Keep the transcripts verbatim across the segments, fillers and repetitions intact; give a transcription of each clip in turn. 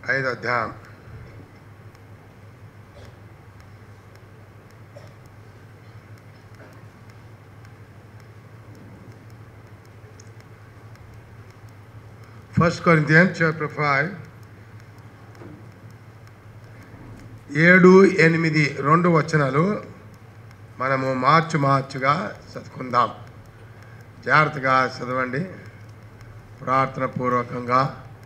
ఐదో అధ్యాయం first Corinthians chapter five ఏడు ఎనిమిది రెండు వచనాలు మనము మార్చి మార్చుగా చదువుకుందాం. జాగ్రత్తగా చదవండి, ప్రార్థన పూర్వకంగా.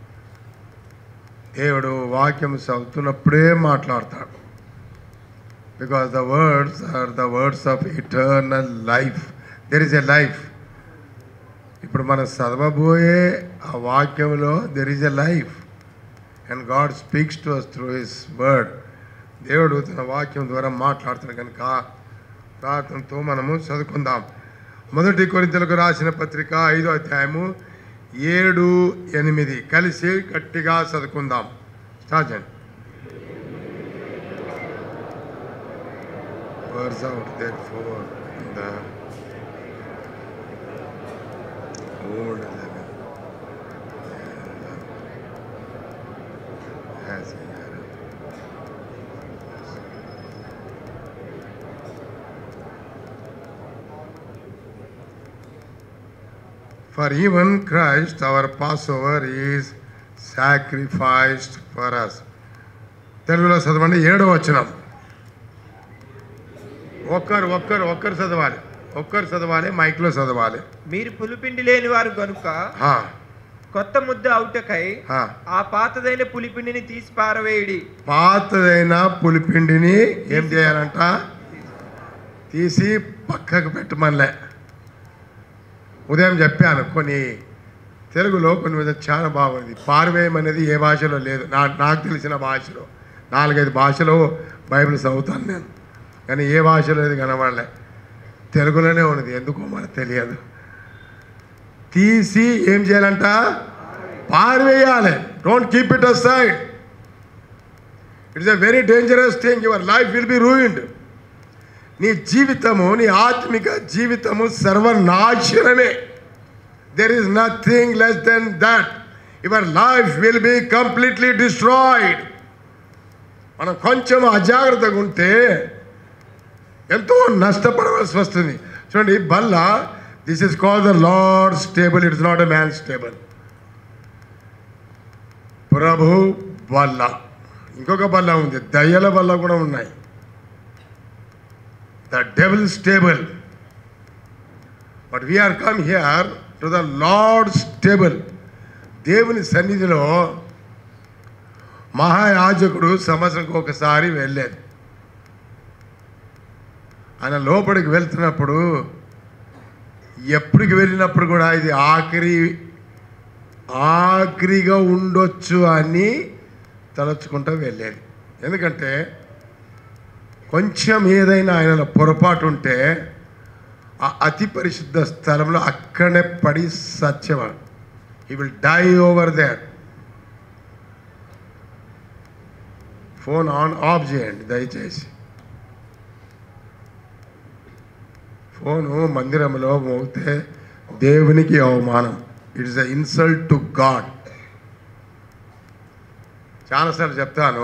దేవుడు వాక్యం చదువుతున్నప్పుడే మాట్లాడతాడు. Because the words are the words of eternal life. There is a life. ఇప్పుడు మనం చదవబోయే ఆ వాక్యంలో there is a life, and God speaks to us through his word. దేవుడు తన వాక్యం ద్వారా మాట్లాడుతాడు కనుక ప్రార్థనతో మనము చదువుకుందాం. మొదటి కొరింథీయులకు రాసిన పత్రిక ఐదో అధ్యాయము ఏడు ఎనిమిది కలిసి గట్టిగా చదువుకుందాం. స్టార్ట్ చేయండి. Words out there for the old level has for even Christ our Passover is sacrificed for us. తెలుగులో చదవండి. ఏడో వచనం. ఒక్కరు ఒక్కరు ఒక్కరు చదవాలి ఒక్కరు చదవాలి మైక్లో చదవాలి. మీరు పులిపిండి లేని వారు గనుక కొత్త ముద్ద అవుటకై ఆ పాతదైన పులిపిండిని తీసి పారవేయుడి. పాతదైన పులిపిండిని ఏం చేయాలంట? తీసి పక్కకు పెట్టమనిలే. ఉదయం చెప్పాను, కొన్ని తెలుగులో కొన్ని మీద చాలా బాగుంది. పారవేయమనేది ఏ భాషలో లేదు. నా నాకు తెలిసిన భాషలో నాలుగైదు భాషలో బైబిల్ చదువుతాను నేను, కానీ ఏ భాషలో ఇది కనబడలే. తెలుగులోనే ఉన్నది, ఎందుకో మనకు తెలియదు. తీసి ఏం చేయాలంట? పారవేయాలి. Don't keep it aside. It's a very dangerous thing. Your life will be ruined. నీ జీవితము, నీ ఆత్మిక జీవితము సర్వనాశనమే. There is nothing less than that. Your life will be completely destroyed. మనం కొంచెం అజాగ్రత్తగా ఉంటే ఎంతో నష్టపడవలసి వస్తుంది. చూడండి, బల్ల, this is called the Lord's table. It's not a man's table. ప్రభు బల్ల. ఇంకొక బల్ల ఉంది, దయ్యాల బల్ల కూడా ఉన్నాయి. The devil's table. But we are come here to the Lord's table. దేవుని సన్నిధిలో మహాయాజకుడు సంవత్సరంకి ఒకసారి వెళ్ళేది. ఆయన లోపలికి వెళ్తున్నప్పుడు, ఎప్పటికి వెళ్ళినప్పుడు కూడా ఇది ఆఖరి ఆఖరిగా ఉండొచ్చు అని తలచుకుంటూ వెళ్ళేది. ఎందుకంటే కొంచెం ఏదైనా ఆయన పొరపాటు ఉంటే ఆ అతి పరిశుద్ధ స్థలంలో అక్కడనే పడి సత్యవాడు. He will die over there. Phone on off చేయండి దయచేసి. ఫోను మందిరంలో మోగితే దేవునికి అవమానం. It is a insult to God. చాలాసార్లు చెప్తాను,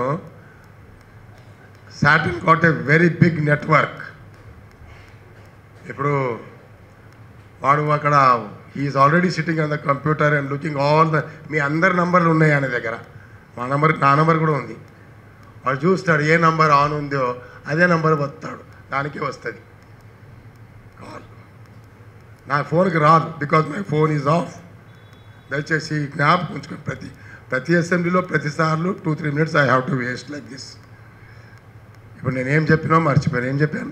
Satan got a very big network. ఇప్పుడు వాడు అక్కడ he is already sitting on the computer and looking all the, మీ అందరి నంబర్లు ఉన్నాయి ఆయన దగ్గర. మా నంబర్, నా నంబర్ కూడా ఉంది. వాడు చూస్తాడు ఏ నంబర్ ఆన్ ఉందో అదే నంబర్ వస్తాడు, దానికే వస్తుంది కాల్. నా ఫోన్కి రాదు, because my phone is off. దయచేసి జ్ఞాపకం ఉంచుకొని ప్రతి ప్రతి అసెంబ్లీలో ప్రతిసార్లు two three minutes I have to waste like this. ఇప్పుడు నేనేం చెప్పినా మర్చిపోయాను. ఏం చెప్పాను?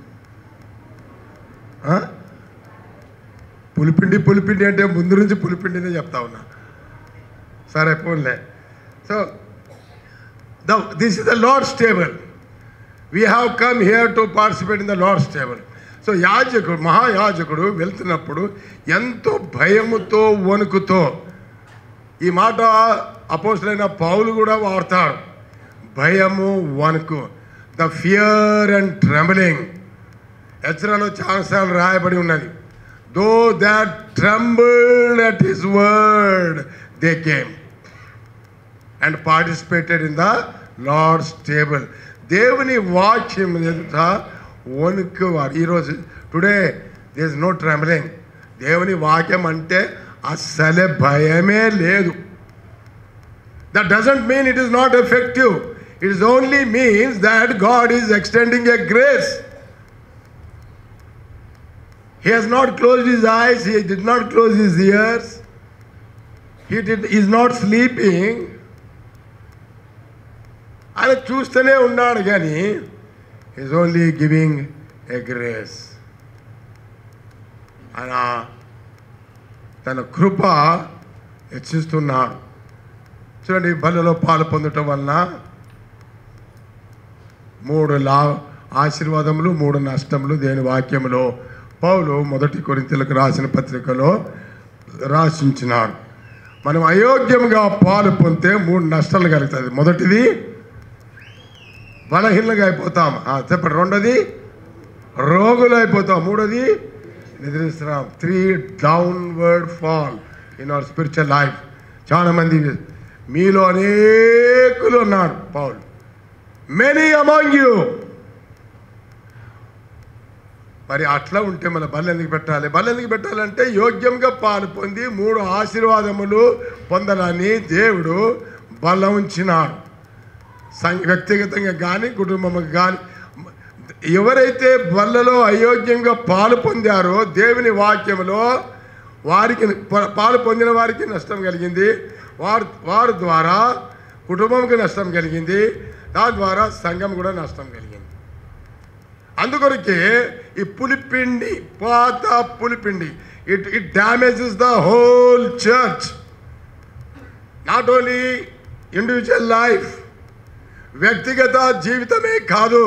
పులిపిండి పులిపిండి అంటే ముందు నుంచి పులిపిండినే చెప్తా ఉన్నా. సరే పోన్లే. So the this is the Lord's table. We have come here to participate in the Lord's table. So యాజకుడు, మహాయాజకుడు వెళ్తున్నప్పుడు ఎంతో భయముతో వణుకుతో, ఈ మాట అపోస్తలుడైన పౌలు కూడా వాడతాడు, భయము వణుకు. The fear and trembling. ఎజ్రాలో చాలాసార్లు రాయబడి ఉన్నది, those that trembled at his word they came. and participated in the Lord's table. దేవుని వాక్యం ఎదుట వణుకువారు. ఈరోజు today there is no trembling. దేవుని వాక్యం అంటే అస్సలే భయమే లేదు. That doesn't mean it is not effective. It is only means that God is extending a grace. He has not closed his eyes. He did not close his ears. He did, is not sleeping. ఆయన చూస్తూనే ఉన్నాడు కానీ is only giving a grace. ఆయన తన కృప హెచ్చిస్తున్నాడు. చూడండి, బలలో పాలు పొందటం వలన మూడు లా ఆశీర్వాదములు మూడు నష్టములు దేని వాక్యములో పౌలు మొదటి కొరింథీయులకు రాసిన పత్రికలో రాసించినాడు. మనం అయోగ్యంగా పాలు పొందితే మూడు నష్టాలు కలుగుతుంది. మొదటిది బలహీనంగా అయిపోతాం. చెప్పండి. రెండోది రోగులు అయిపోతాం. మూడోది నిద్రిస్తున్నాం. Three downward fall in our spiritual life. చాలామంది మీలో అనేకులు ఉన్నారు పౌలు. Many among you. మరి అట్లా ఉంటే మన బల్ల ఎందుకు పెట్టాలి? బల్ల ఎందుకు పెట్టాలంటే యోగ్యంగా పాలు పొంది మూడు ఆశీర్వాదములు పొందాలని దేవుడు బల ఉంచినాడు. వ్యక్తిగతంగా కానీ కుటుంబంకి కానీ ఎవరైతే బల్లలో అయోగ్యంగా పాలు పొందారో దేవుని వాక్యంలో వారికి పాలు పొందిన వారికి నష్టం కలిగింది. వారు వారి ద్వారా కుటుంబంకి నష్టం కలిగింది. దాని ద్వారా సంఘం కూడా నష్టం కలిగింది. అందుకొరకే ఈ పులిపిండి, పాత పులిపిండి, it it damages the whole church. Not only individual life, వ్యక్తిగత జీవితమే కాదు.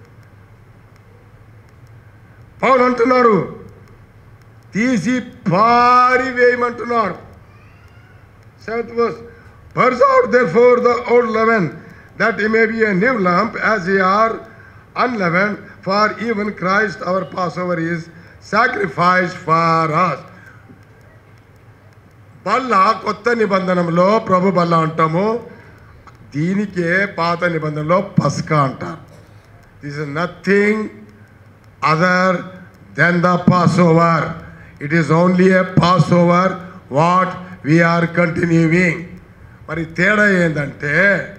పౌలు అంటున్నాడు తీసి పారివేయమంటున్నాడు. Seventh verse, burst out therefore the old leaven, that he may be a new lump, as ye are unleavened. For even Christ our Passover is sacrificed for us. బల్ల కొత్త నిబంధనలో ప్రభు బల్ల అంటాము. దీనికే పాత నిబంధనలో పస్కా అంటారు. This is nothing other than the Passover. It is only a Passover what we are continuing. మరి తేడా ఏంటంటే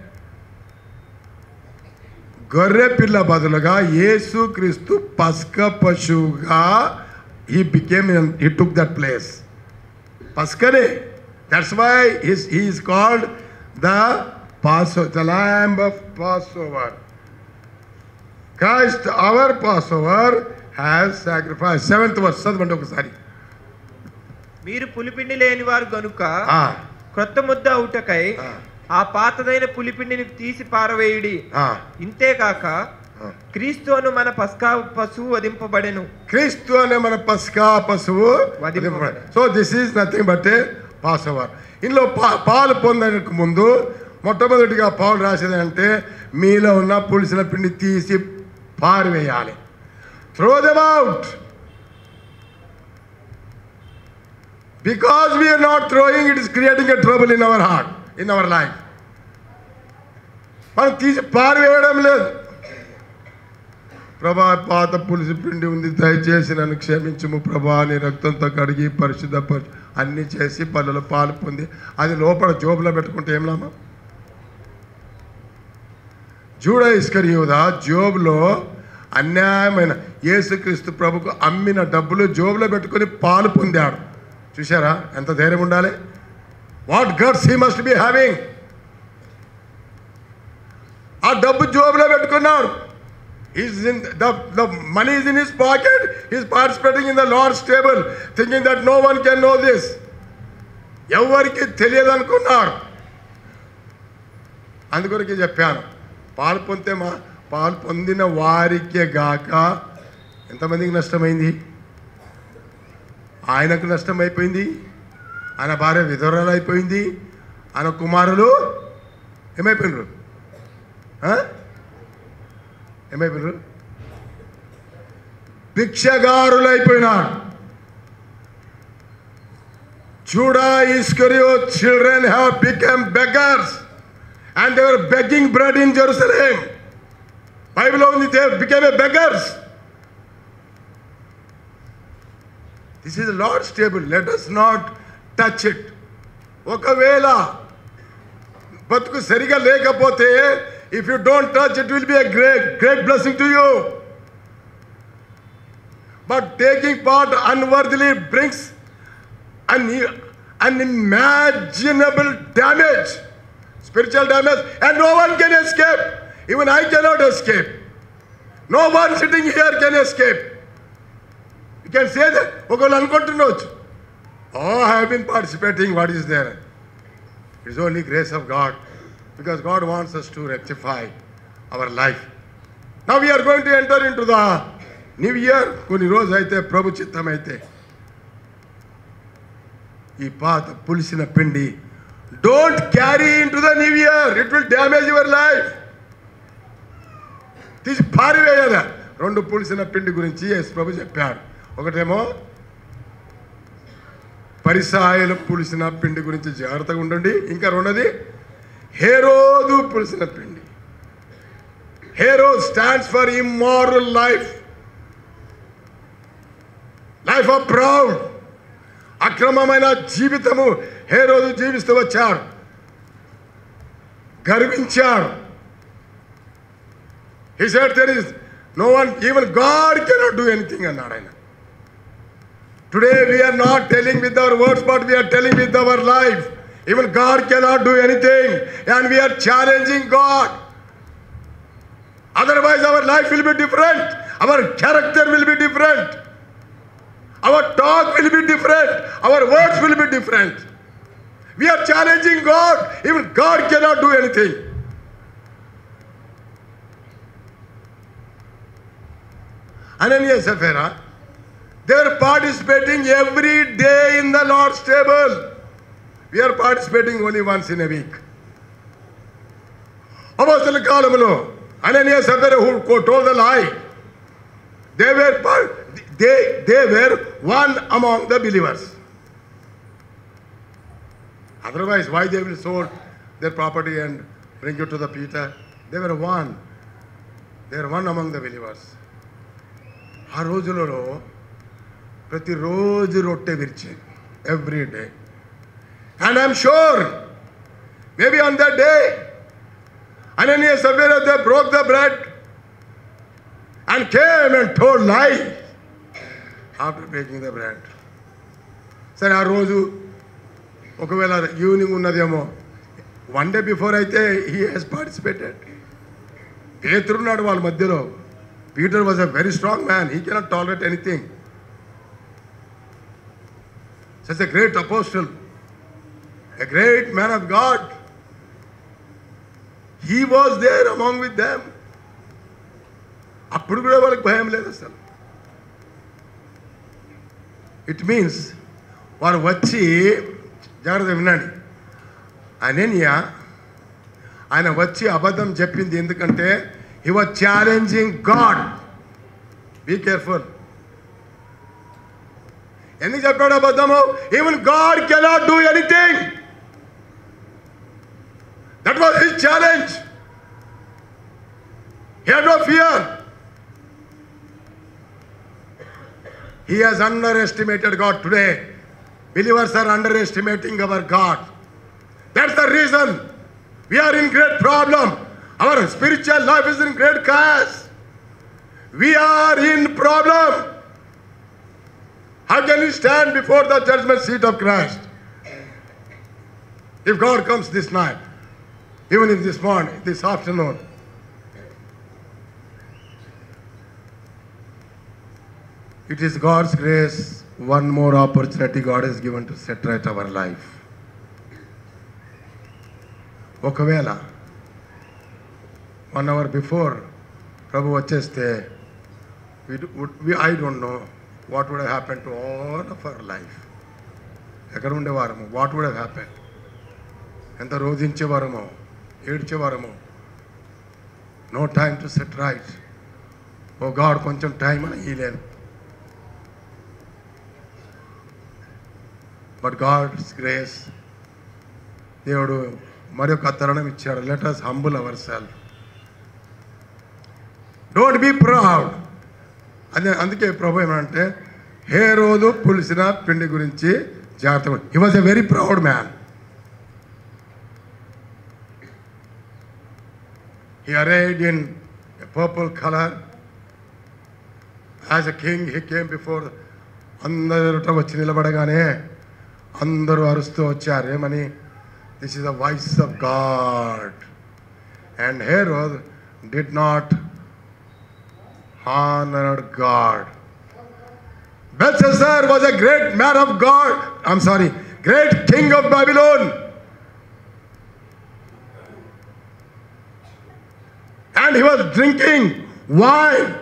గొర్రె పిల్ల బదులుగా యేసు క్రీస్తు పస్కా పశువుగా he became, he took that place. పస్కనే. That's why he is called the Passover, the Lamb of Passover. Christ our Passover has sacrificed. Seventh verse చదవండి ఒకసారి. మీరు పులిపిండి లేని వారు గనుక క్రొత్త ముద్ద అవుటకై ఆ పాతదైన పులిపిండిని తీసి పారవేయుడి. ఇంతేకాక క్రీస్తు అను మన పస్కా పశువు వధింపబడెను. క్రీస్తు అనే మన పస్కా పశువు వధింపబడెను. So this is nothing but a Passover. ఇందులో పాలు పొందడానికి ముందు మొట్టమొదటిగా పౌలు రాసేది అంటే మీలో ఉన్న పులిసిన పిండి తీసి పారివేయాలి. Throw them out. Because we are not throwing, it is creating a trouble in our heart, in our life. మనం తీసి పారివేయడం లేదు. ప్రభా, పాత పులిసి పిండి ఉంది, దయచేసి నన్ను క్షమించము ప్రభా, నీ రక్తంతో కడిగి పరిశుద్ధపరచు అన్నీ చేసి పళ్ళలో పాలు పొంది అది లోపల జోబులో పెట్టుకుంటే ఏం లాభం? జూడా ఇస్కరియోదా జోబులో అన్యాయమైన యేసుక్రీస్తు ప్రభుకు అమ్మిన డబ్బులు జోబులో పెట్టుకొని పాలు పొందాడు. చూసారా ఎంత ధైర్యం ఉండాలి? What guts he must be having. ఆ డబ్బు జోబులో పెట్టుకున్నాడు. He's in the, the money is in his pocket. He's participating in the Lord's table, thinking that no one can know this. ఎవరికి తెలియదు అనుకున్నాడు. అందుకొరకే చెప్పాను, పాలు పొందితే మా పాలు పొందిన వారికే గాక ఎంతమందికి నష్టమైంది? ఆయనకు నష్టమైపోయింది, ఆయన భార్య విధవరాలు అయిపోయింది, ఆయన కుమారులు ఏమైపోయినారు? ఏమైపోయినారు? భిక్షగారులు అయిపోయినారు. Judah Iscariot children have become beggars. And they were begging bread in Jerusalem. Bible only, they became a beggars. This is the Lord's table. Let us not touch it. ఒకవేళ బతుకు సరిగా లేకపోతే, if you don't touch it, will be a great great blessing to you. But taking part unworthily brings an unimaginable damage, spiritual damage, and no one can escape. Even I cannot escape. No one sitting here can escape. You can say that. ఒకవేళ అనుకుంటున్నవచ్చు, oh, I have been participating, what is there? It is only grace of God, because God wants us to rectify our life. Now we are going to enter into the new year. కొన్ని రోజు అయితే ప్రభు చిత్తం అయితే ఈ పాత పులిసిన పిండి don't carry into the new year. It will damage your life. తీసి పారివేయాలి. రెండు పులిసిన పిండి గురించి యేసు ప్రభు చెప్పాడు. ఒకటేమో పరిసయ్యుల పులిసిన పిండి గురించి జాగ్రత్తగా ఉండండి. ఇంకా రెండోది హేరోదు పులిసిన పిండి. Herod stands for immoral life, life of proud. అక్రమమైన జీవితము హేరోదు జీవిస్తూ వచ్చాడు, గర్వించాడు. He said there is no one, even God cannot do anything అన్నాడు ఆయన. Today we are not telling with our words, but we are telling with our life. Even God cannot do anything, and we are challenging God. Otherwise our life will be different, our character will be different, our talk will be different, our words will be different. We are challenging God. Even God cannot do anything. Ananias and Sapphira, they are participating every day in the Lord's table. We are participating only once in a week. అపోస్తల కాలంలో Ananias and Sapphira who told the lie, they were they they were one among the believers. Otherwise, why they will sold their property and bring it to the Peter? They were one. They are one among the believers. ఆ రోజులలో ప్రతిరోజు రొట్టె విరిచి, every day. And I'm sure maybe on that day Ananias and Sapphira, they broke the bread and came and told lie after breaking the bread. సరే, ఆ రోజు ఒకవేళ evening ఉన్నదేమో, వన్ డే బిఫోర్ అయితే హీ హెస్ పార్టిసిపేటెడ్. పేతురున్నాడు వాళ్ళ మధ్యలో. Peter was a very strong man. He cannot tolerate anything. Such a great apostle, a great man of God. He was there among with them. అప్పుడు కూడా వాళ్ళకి భయం లేదు అసలు. ఇట్ మీన్స్ వారు వచ్చి, జాగ్రత్త వినండి, అననీయ ఆయన వచ్చి అబద్ధం చెప్పింది ఎందుకంటే he was challenging God. Be careful. ఎందుకు చెప్పాడు అబద్ధము? Even God cannot do anything. That was his challenge. He had no fear. He has underestimated God today. Believers are underestimating our God. That's the reason we are in great problem. Our spiritual life is in great chaos. We are in problem. How can we stand before the judgment seat of Christ? If God comes this night, even if this morning, this afternoon, it is God's grace, one more opportunity God has given to set right our life. ఒకవేళ one hour before ప్రభు వచ్చేస్తే I don't know what would have happen to all of our life. ఎక్కడ ఉండేవారము? What would have happen? ఎంత రోధించేవారమో, ఏడ్చేవారమో. No time to set right. Oh God, కొంచెం time అని ఇయ్యలేదు. బట్ గాడ్స్ గ్రేస్, దేవుడు మరొక తరుణం ఇచ్చాడు. Let us humble ourselves. Don't be proud. అదే అందుకే ప్రభు ఏమంటే హేరోదు పులిసిన పిండి గురించి జాగ్రత్తగా. He was a very proud man. He arrayed in a purple color. As a king, he came before. అందరూ వచ్చి నిలబడగానే అందరూ అరుస్తూ వచ్చారు. ఏమని? This is the voice of God. And Herod did not honored God. Belshazzar was a great man of God. I'm sorry, great king of Babylon. And he was drinking wine.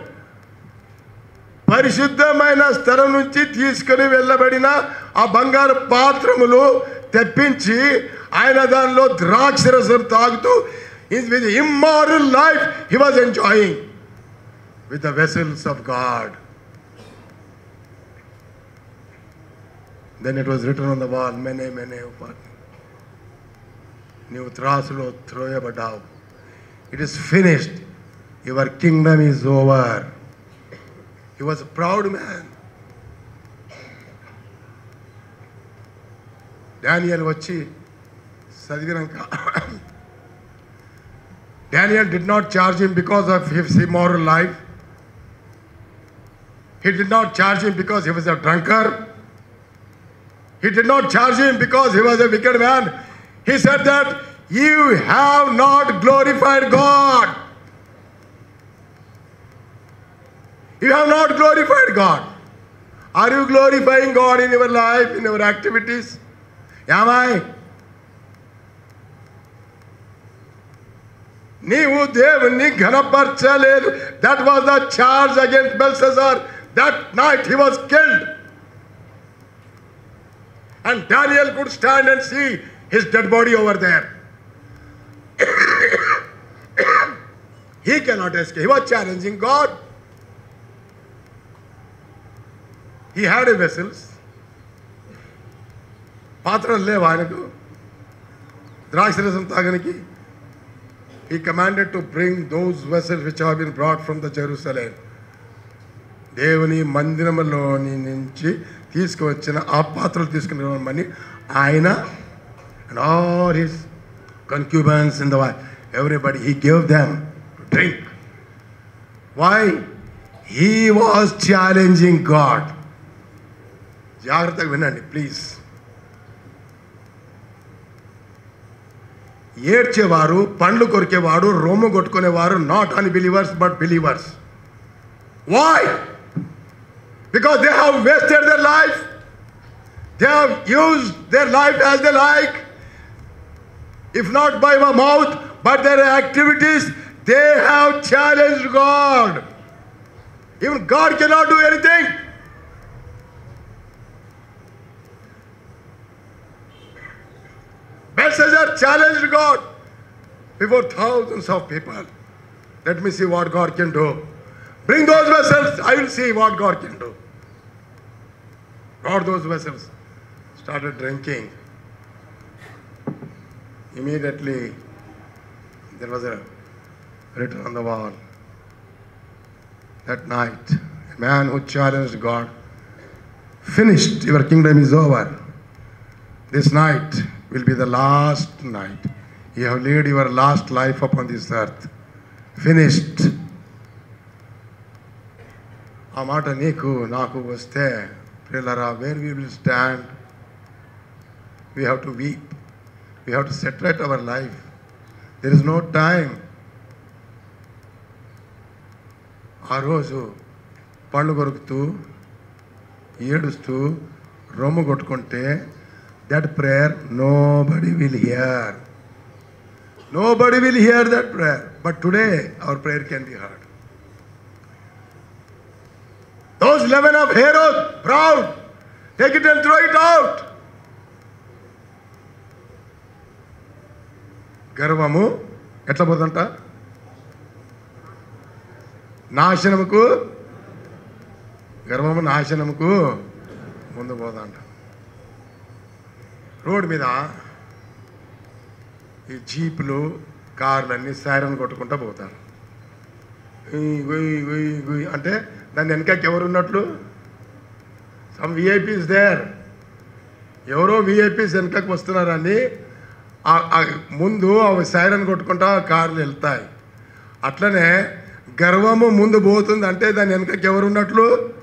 పరిశుద్ధమైన స్థలం నుంచి తీసుకుని వెళ్ళబడిన ఆ బంగారు పాత్రములు తెప్పించి ఆయన దానిలో ద్రాక్షరసం తాగుతూ with immoral life he was enjoying with the vessels of God. Then it was written on the wall, mene mene upar, నీవు త్రాసులో త్రోయబడ్డావు. It is finished. Your kingdom is over. He was a proud man. Daniel వచ్చి చదివినాక Daniel did not charge him because of his immoral life. He did not charge him because he was a drunkard. He did not charge him because he was a wicked man. He said that you have not glorified God. You have not glorified God. Are you glorifying God in your life, in your activities? Am I? నీవు దేవుణ్ణి ఘనపరచలేదు. That was the charge against Belshazzar. That night he was killed. And Daniel could stand and see his dead body over there. He cannot escape. He was challenging God. He had a vessels. పాత్రలు లేవు ఆయనకు ద్రాక్షరసం తాగనికి. He commanded to bring those vessels which have been brought from the Jerusalem. దేవుని మందిరములోని నుంచి తీసుకువచ్చిన ఆ పాత్రలు తీసుకుని రమ్మని ఆయన and all his concubines in the wife, everybody, he gave them to drink. Why? He was challenging God. జాగ్రత్తగా వినండి ప్లీజ్. ఏడ్చేవారు, పండ్లు కొరికేవాడు, రొమ్ము కొట్టుకునేవారు not unbelievers but believers. Why? Because they have wasted their life. They have used their life as they like. If not by my mouth, but their activities, they have challenged God. Even God cannot do anything. Belshazzar challenged God before thousands of people. Let me see what God can do. Bring those vessels, I will see what God can do. Brought those vessels, started drinking. Immediately, there was a written on the wall. That night, a man who challenged God, finished, your kingdom is over. This night will be the last night. You have lived your last life upon this earth. Finished. ఆ మాట నీకు నాకు వస్తే ప్రియులారా, where we will stand? We have to weep. We have to saturate our life. There is no time. ఆ రోజు పళ్ళు కొరుకుతూ ఏడుస్తూ రొమ్ము కొట్టుకుంటే that prayer nobody will hear. Nobody will hear that prayer. But today our prayer can be heard. Those eleven of Herod, proud, take it and throw it out. గర్వము ఎట్లా పోదంట? నాశనముకు, గర్వము నాశనముకు ముందు పోదంట. రోడ్ మీద ఈ జీపులు కార్లు అన్నీ సైరన్ కొట్టుకుంటూ పోతారు. గుయ్ గుయ్ గుయ్ గుయ్ అంటే దాని వెనకకి ఎవరు ఉన్నట్లు? Some VIPs there. ఎవరో విఐపీస్ వెనకకి వస్తున్నారని ముందు అవి సైరన్ కొట్టుకుంటా కార్లు వెళ్తాయి. అట్లనే గర్వము ముందు పోతుంది అంటే దాని వెనకకి ఎవరు ఉన్నట్లు?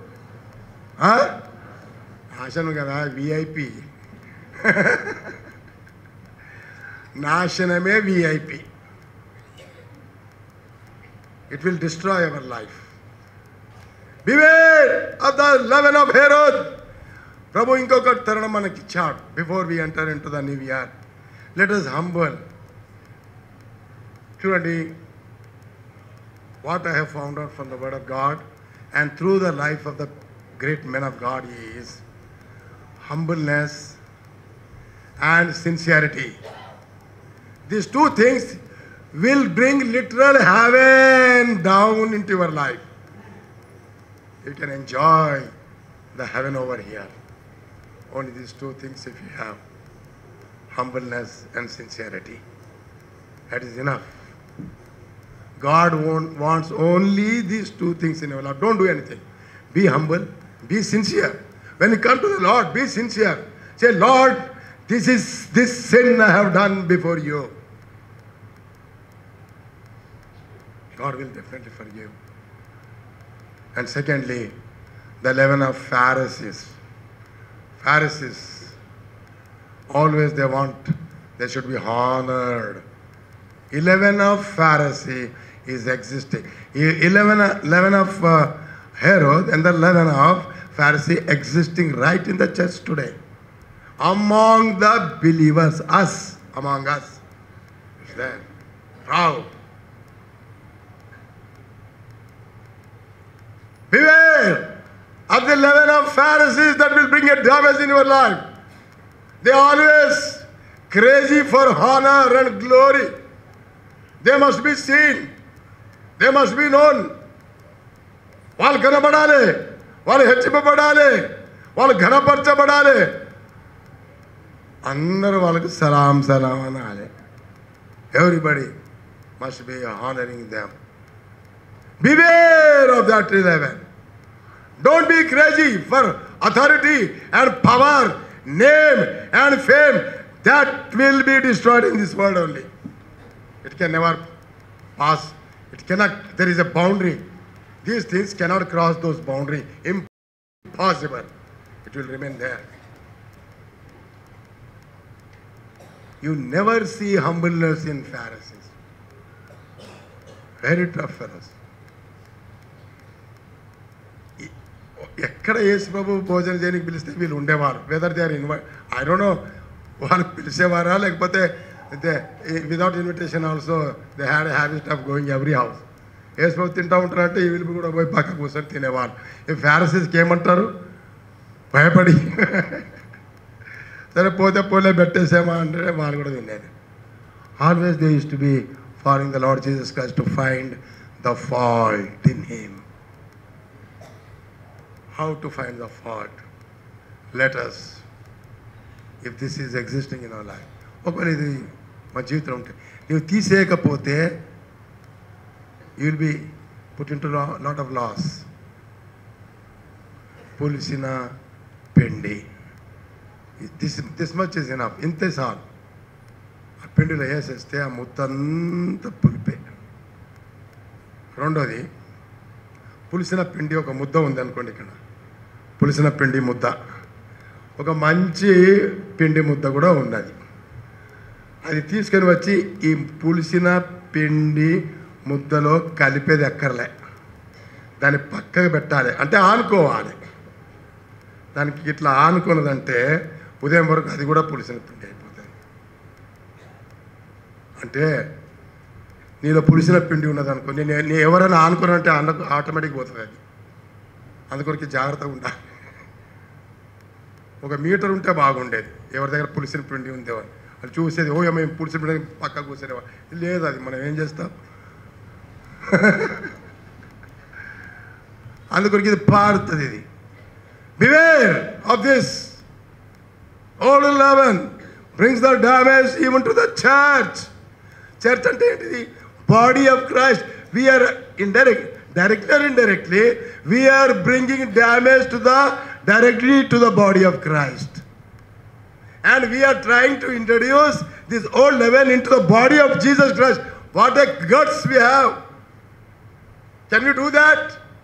నాశనం కదా విఐపి. నాశనమే VIP. It will destroy our life. Beware of the leaven of Herod. ప్రభు ఇంకొక తరుణం మనకి ఇచ్చాడు. Before we enter in to the new year, let us humble. చూడండి, what I have found out from the word of God and through the life of the great men of God is humbleness and sincerity. These two things will bring literal heaven down into your life. You can enjoy the heaven over here. Only these two things if you have humbleness and sincerity. That is enough. God wants only these two things in your life. Don't do anything. Be humble, be sincere. When you come to the Lord, be sincere. Say, Lord, this is this sin I have done before you. God will definitely forgive. And secondly, the leaven of Pharisees. Pharisees, always they want, they should be honored. Eleven of Pharisee is existing. Eleven, eleven of uh, Herod and the eleven of Pharisee existing right in the church today. Among the believers, us, among us, is there. Proud. Beware of the leaven of Pharisees that will bring a damage in your life. They are always crazy for honor and glory. They must be seen. They must be known. వాళ్ళు కనబడాలి, వాళ్ళు హెచ్చింపబడాలి, వాళ్ళు ఘనపరచబడాలి. అందరూ వాళ్ళకి సలాం సలాం అనాలి. Everybody must be honoring them. Beware of that eleven. Don't be crazy for authority and power, name and fame. That will be destroyed in this world only. It can never pass. It cannot. There is a boundary. These things cannot cross those boundaries. Impossible. It will remain there. You never see humbleness in Pharisees. Very tough fellows. ఎక్కడ యేసు ప్రభు భోజనం చేయడానికి పిలిస్తే వీళ్ళు ఉండేవారు. Whether they are invite, I don't know వాళ్ళు పిలిచేవారా లేకపోతే without invitation also they had habit of going every house. యేసు ప్రభు తింటూ ఉంటారంటే ఈ వీళ్ళు కూడా పోయి పక్క కూర్చొని తినేవాళ్ళు. ఈ ఫారిసీస్కి ఏమంటారు? భయపడి సరే పోతే పోలే పెట్టేసామా అంటే వాళ్ళు కూడా తినేది. Always they use to be following the Lord Jesus Christ to find the fault in him. How to find the fault? Let us, if this is existing in our life, ఒకవేళ ఇది మా జీవితంలో ఉంటే నువ్వు తీసేయకపోతే you will be put in to lot of loss. పులిసిన పెండి, this this much is enough. ఇంతే సార్. ఆ పిండిలో వేసేస్తే ఆ ముద్దంతా పులిపే. రెండోది, పులిసిన పిండి ఒక ముద్ద ఉంది అనుకోండి. ఇక్కడ పులిసిన పిండి ముద్ద, ఒక మంచి పిండి ముద్ద కూడా ఉన్నది. అది తీసుకొని వచ్చి ఈ పులిసిన పిండి ముద్దలో కలిపేది ఎక్కర్లే, దాన్ని పక్కకు పెట్టాలి. అంటే ఆనుకోవాలి. దానికి ఇట్లా ఆనుకున్నదంటే ఉదయం వరకు అది కూడా పులిసిన పిండి అయిపోతుంది. అంటే నీలో పులిసిన పిండి ఉన్నది అనుకో, నేను నీ ఎవరైనా ఆనుకున్నంటే అన్నకు ఆటోమేటిక్ పోతుంది అది. అందుకొరికి జాగ్రత్తగా ఉండాలి. ఒక మీటర్ ఉంటే బాగుండేది. ఎవరి దగ్గర పులిసిన పిండి ఉందేవో అది చూసేది, ఓ మేము పులిసిన పిండి పక్క కూర్చునేవా. లేదు, అది మనం ఏం చేస్తాం. అందుకొరికి ఇది పారుతుంది. ఇది beware of this. Old leaven brings the damage even to the church. Church అంటే ఏంటిది? Body of Christ. We are indirect directly or indirectly we are bringing damage to the directly to the body of Christ. And we are trying to introduce this old leaven into the body of Jesus Christ. What a guts we have. Can we do that?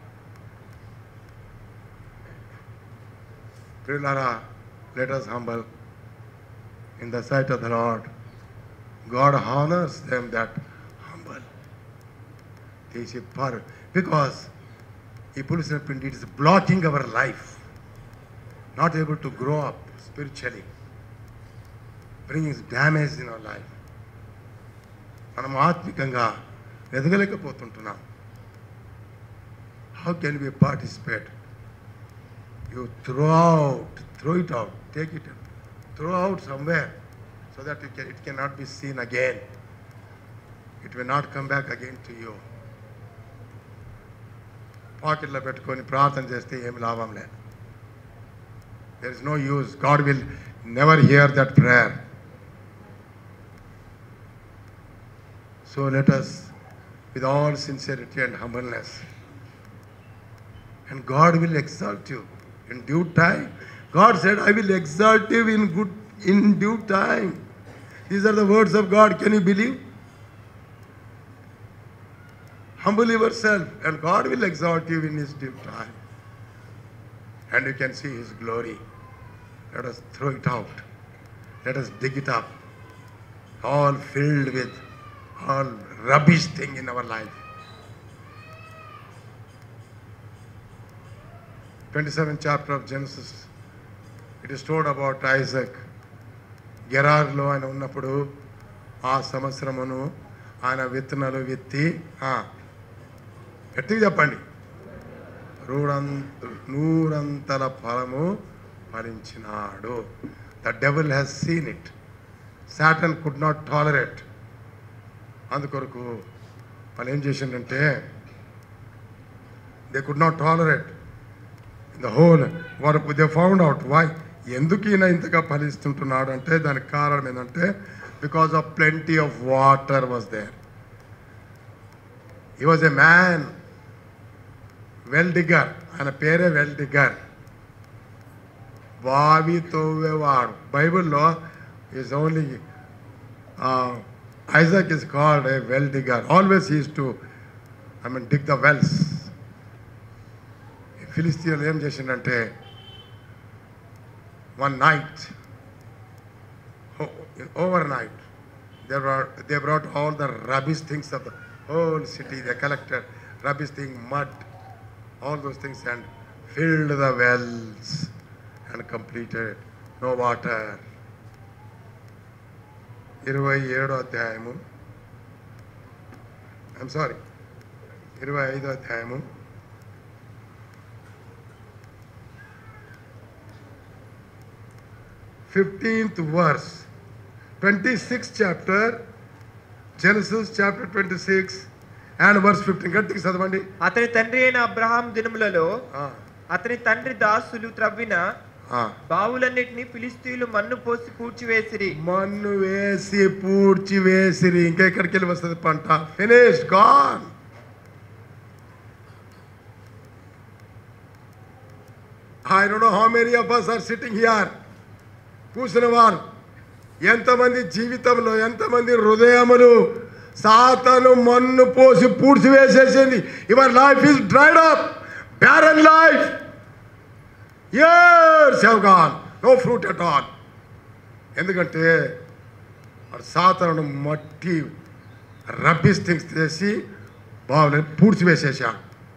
Priyalara, let us humble in the sight of the Lord. God honors them that humble. They say, because it is blocking our life, not able to grow up spiritually, bringing damage in our life. మనం ఆత్మికంగా ఎదగలేకపోతుంటున్నాం. How can we participate? You throw out, throw it out, take it, throw out somewhere so that it, can, it cannot be seen again. It will not come back again to you. పాకెట్లో పెట్టుకొని ప్రార్థన చేస్తే ఏమి లాభం లేదు. There is no use. God will never hear that prayer. So let us, with all sincerity and humbleness, and God will exalt you in due time. God said, I will exalt you in good in due time. These are the words of God. Can you believe? Humble yourself and God will exalt you in His due time. And you can see His glory. Let us throw it out. Let us dig it up. All filled with all rubbish thing in our life. twenty-seventh chapter of Genesis. It is told about Isaac. గెరార్లో ఆయన ఉన్నప్పుడు ఆ సంవత్సరమును ఆయన విత్తనాలు విత్తి గట్టిగా చెప్పండి, నూరంత నూరంతల ఫలము ఫలించినాడు. The devil has seen it. Satan could not tolerate. అందుకొరకు వాళ్ళు ఏం చేసిందంటే, they could not tolerate the whole వారు దే ఫౌండ్ అవుట్ వై ఎందుకు ఈయన ఇంతగా ఫలిస్తుంటున్నాడు అంటే దానికి కారణం ఏంటంటే because of plenty of water was there. He was a man well digger. ఆయన పేరే వెల్ డిగ్గర్, బావి తవ్వేవాడు. బైబిల్లో is only Isaac is called a well digger. Always he used to, I mean, dig the wells. ఫిలిస్తీన్లు ఏం చేసిందంటే, one night, overnight, they brought, they brought all the rubbish things of the whole city. They collected rubbish thing, mud, all those things, and filled the wells and completed. No water. ఇరవై ఏడో అధ్యాయము I'm sorry ఇరవై ఐదో అధ్యాయము fifteenth verse, twenty six chapter, Genesis chapter twenty six and verse fifteen. గట్టికి చదవండి. అతని తండ్రి అయిన అబ్రహాం దినములలో అతని తండ్రి దాసులు త్రవ్విన బావులన్నిటిని ఫిలిస్తీయులు మన్ను పోసి పూడ్చివేసిరి. మన్ను వేసి పూడ్చి వేసిరి. ఇంకా ఎక్కడికి వెళ్ళి వస్తుంది పంట? Finish, gone. I don't know how many of us are sitting here. కూర్చున్న వారు ఎంతమంది జీవితంలో, ఎంతమంది హృదయములు సాతాను మన్ను పోసి పూడ్చి వేసేసింది. Your life is dried up, barren life. Years have gone, no fruit at all. ఎందుకంటే వాడు సాతాను మట్టి రబ్బిష్ థింగ్స్ చేసి బావులని పూడ్చి వేసేసాడు.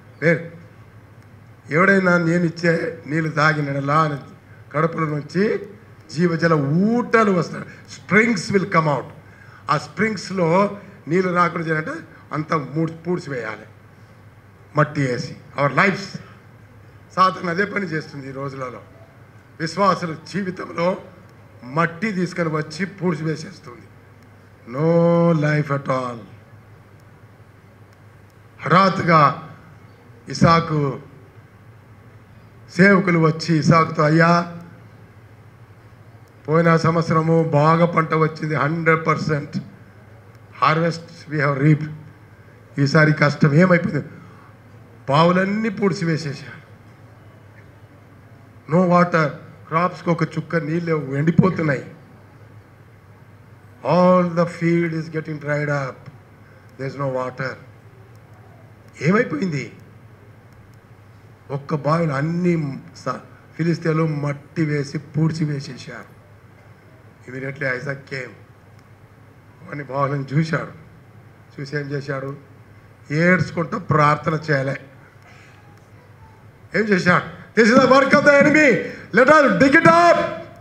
ఎవడైనా నేను ఇచ్చే నీళ్ళు తాగినలా కడుపుల నుంచి జీవజల ఊటలు వస్తాయి. Springs will come out. ఆ స్ప్రింగ్స్లో నీళ్ళు రాకుండా చేయాలంటే అంత మూడు పూడ్చి వేయాలి మట్టి వేసి. అవర్ లైఫ్స్ సాతాను అదే పని చేస్తుంది ఈ రోజులలో. విశ్వాసుల జీవితంలో మట్టి తీసుకొని వచ్చి పూడ్చి వేసేస్తుంది. No life at all. హఠాత్తుగా ఇసాకు సేవకులు వచ్చి ఇసాకుతో, అయ్యా పోయిన సంవత్సరము బాగా పంట వచ్చింది, hundred percent harvest we have reap. ఈసారి కష్టం ఏమైపోయింది, బావులన్నీ పూడ్చి వేసేసారు. నో వాటర్, క్రాప్స్కి ఒక చుక్క నీళ్ళు ఎండిపోతున్నాయి. All the field is getting dried up, there is no water. ఏమైపోయింది? ఒక్క బావిలో అన్ని ఫిలిస్తీన్లు మట్టి వేసి పూడ్చి వేసేసారు. ఇమీడియట్లీ ఐజాక్ కేమ్, వాడిని బావులను చూశాడు. చూసి ఏం చేశాడు? ఏడ్చుకుంటూ ప్రార్థన చేయలే. ఏం చేశాడు? This is the work of the enemy, let us dig it up.